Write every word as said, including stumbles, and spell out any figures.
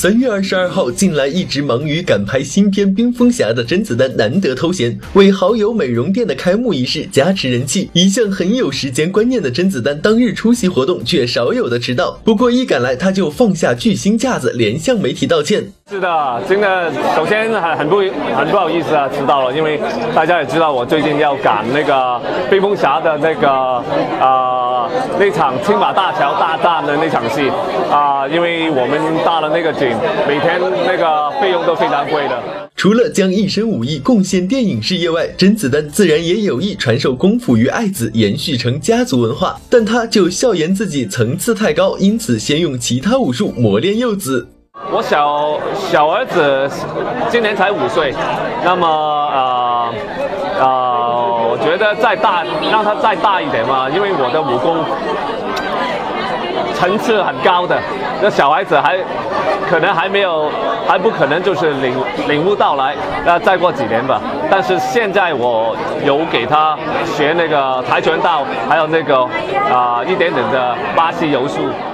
三月二十二号，近来一直忙于赶拍新片《冰封侠》的甄子丹难得偷闲，为好友美容店的开幕仪式加持人气。一向很有时间观念的甄子丹，当日出席活动却少有的迟到。不过一赶来，他就放下巨星架子，连向媒体道歉。 是的，真的，首先很很不很不好意思啊，迟到了，因为大家也知道我最近要赶那个《冰封侠》的那个啊、呃、那场青马大桥大战的那场戏啊、呃，因为我们搭了那个景，每天那个费用都非常贵的。 除了将一身武艺贡献电影事业外，甄子丹自然也有意传授功夫于爱子，延续成家族文化。但他就笑言自己层次太高，因此先用其他武术磨练幼子。 我小小儿子今年才五岁，那么呃呃，我觉得再大让他再大一点嘛，因为我的武功层次很高的，那小孩子还可能还没有，还不可能就是领领悟到来，那再过几年吧。但是现在我有给他学那个跆拳道，还有那个啊、呃、一点点的巴西柔术。